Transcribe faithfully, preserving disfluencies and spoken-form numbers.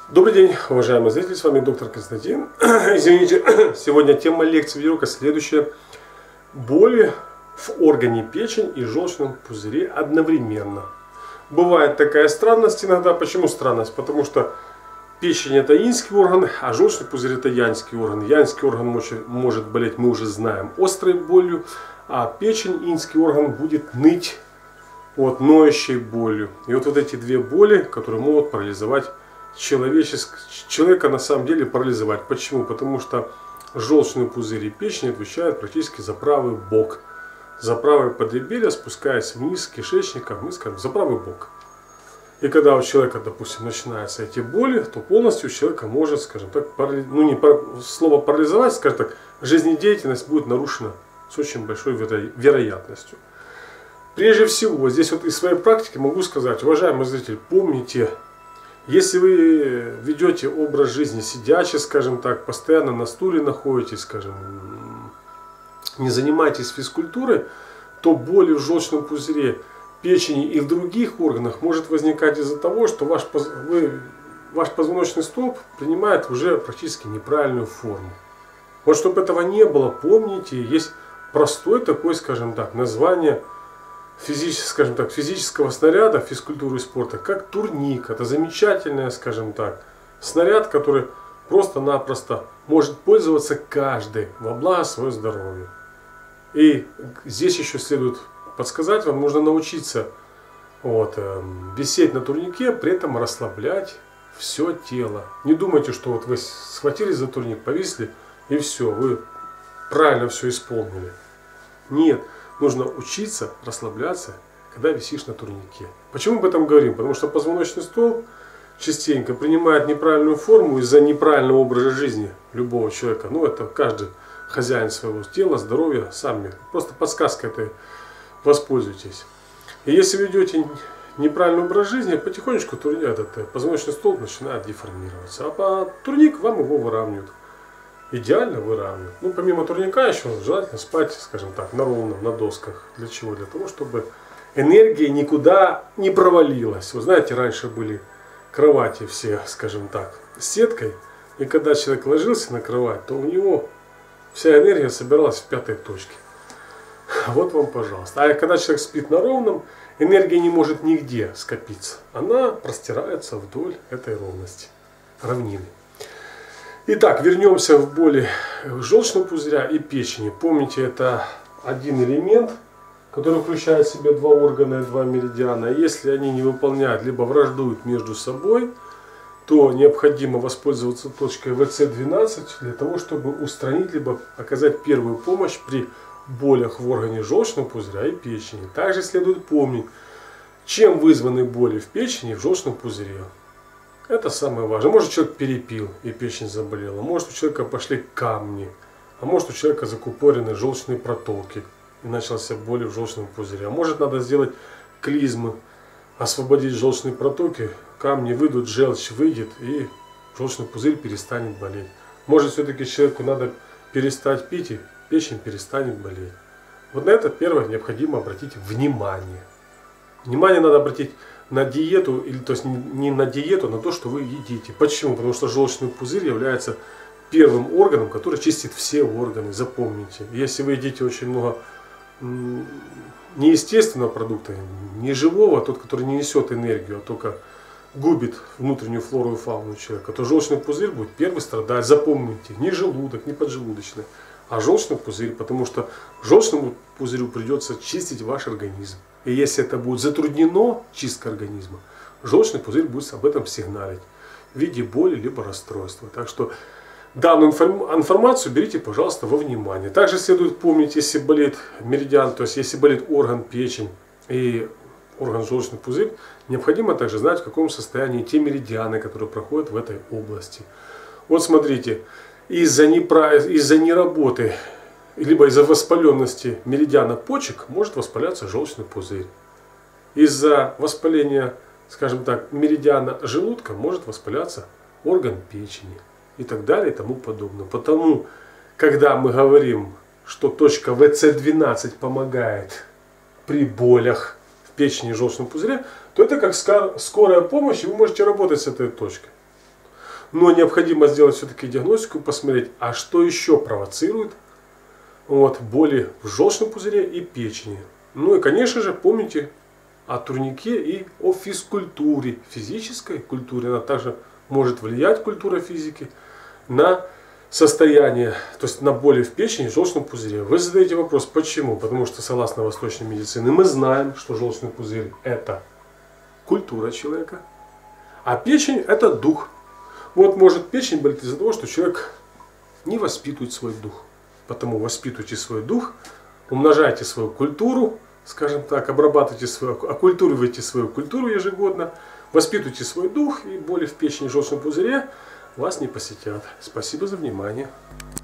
Добрый день, уважаемые зрители, с вами доктор Константин. Извините, сегодня тема лекции видеоурока следующая. Боли в органе печень и желчном пузыре одновременно. Бывает такая странность иногда. Почему странность? Потому что печень это иньский орган, а желчный пузырь это яньский орган. Яньский орган может, может болеть, мы уже знаем, острой болью, а печень, иньский орган, будет ныть от ноющей болью. И вот, вот эти две боли, которые могут парализовать человека, на самом деле парализовать. Почему? Потому что желчный пузырь и печень отвечают практически за правый бок. За правое подреберье, спускаясь вниз к кишечнику, мы скажем, за правый бок. И когда у человека, допустим, начинаются эти боли, то полностью у человека может, скажем так, парали... ну не пар... слово парализовать, скажем так, жизнедеятельность будет нарушена с очень большой веро... вероятностью. Прежде всего, здесь вот из своей практики могу сказать, уважаемый зритель, помните, если вы ведете образ жизни сидячий, скажем так, постоянно на стуле находитесь, скажем, не занимаетесь физкультурой, то боли в желчном пузыре, печени и в других органах может возникать из-за того, что ваш, вы, ваш позвоночный столб принимает уже практически неправильную форму. Вот чтобы этого не было, помните, есть простой такой, скажем так, название физического, скажем так, физического снаряда физкультуры и спорта, как турник. Это замечательный, скажем так, снаряд, который просто-напросто может пользоваться каждый во благо своего здоровья. И здесь еще следует подсказать, вам нужно научиться вот, э, висеть на турнике, при этом расслаблять все тело. Не думайте, что вот вы схватились за турник, повисли и все, вы правильно все исполнили. Нет. Нужно учиться расслабляться, когда висишь на турнике. Почему об этом говорим? Потому что позвоночный столб частенько принимает неправильную форму из-за неправильного образа жизни любого человека. Ну, это каждый хозяин своего тела, здоровья, сами. Просто подсказкой этой воспользуйтесь. И если вы ведете неправильный образ жизни, потихонечку турник, этот позвоночный столб начинает деформироваться. А по турник вам его выравнивают. Идеально выравнивают. Ну, помимо турника еще желательно спать, скажем так, на ровном, на досках. Для чего? Для того, чтобы энергия никуда не провалилась. Вы знаете, раньше были кровати все, скажем так, с сеткой. И когда человек ложился на кровать, то у него вся энергия собиралась в пятой точке. Вот вам, пожалуйста. А когда человек спит на ровном, энергия не может нигде скопиться. Она простирается вдоль этой ровности, равнины. Итак, вернемся в боли желчного пузыря и печени. Помните, это один элемент, который включает в себя два органа и два меридиана. Если они не выполняют, либо враждуют между собой, то необходимо воспользоваться точкой вэ цэ двенадцать для того, чтобы устранить, либо оказать первую помощь при болях в органе желчного пузыря и печени. Также следует помнить, чем вызваны боли в печени и в желчном пузыре. Это самое важное. Может, человек перепил и печень заболела. Может, у человека пошли камни. А может, у человека закупорены желчные протоки. И начался боли в желчном пузыре. А может, надо сделать клизмы. Освободить желчные протоки. Камни выйдут, желчь выйдет. И желчный пузырь перестанет болеть. Может, все-таки человеку надо перестать пить. И печень перестанет болеть. Вот на это первое необходимо обратить внимание. Внимание надо обратить на диету, или то есть не на диету, а на то, что вы едите. Почему? Потому что желчный пузырь является первым органом, который чистит все органы. Запомните. Если вы едите очень много неестественного продукта, не живого, тот, который не несет энергию, а только губит внутреннюю флору и фауну человека, то желчный пузырь будет первый страдать. Запомните, не желудок, не поджелудочный, а желчный пузырь, потому что желчному пузырю придется чистить ваш организм. И если это будет затруднено, чистка организма, желчный пузырь будет об этом сигналить в виде боли либо расстройства. Так что данную информацию берите, пожалуйста, во внимание. Также следует помнить, если болит меридиан, то есть если болит орган печень и орган желчный пузырь, необходимо также знать, в каком состоянии те меридианы, которые проходят в этой области. Вот смотрите, из-за неправ... из-за неработы либо из-за воспаленности меридиана почек может воспаляться желчный пузырь. Из-за воспаления, скажем так, меридиана желудка может воспаляться орган печени и так далее и тому подобное. Потому, когда мы говорим, что точка вэ цэ двенадцать помогает при болях в печени и желчном пузыре, то это как скорая помощь, и вы можете работать с этой точкой. Но необходимо сделать все-таки диагностику, посмотреть, а что еще провоцирует вот, боли в желчном пузыре и печени. Ну и, конечно же, помните о турнике и о физкультуре, физической культуре. Она также может влиять, культура физики, на состояние, то есть на боли в печени и желчном пузыре. Вы задаете вопрос, почему? Потому что, согласно восточной медицине, мы знаем, что желчный пузырь – это культура человека, а печень – это дух. Вот может печень болит из-за того, что человек не воспитывает свой дух. Потому воспитывайте свой дух, умножайте свою культуру, скажем так, обрабатывайте свою, оккультуривайте свою культуру ежегодно, воспитывайте свой дух, и боли в печени и желчном пузыре вас не посетят. Спасибо за внимание.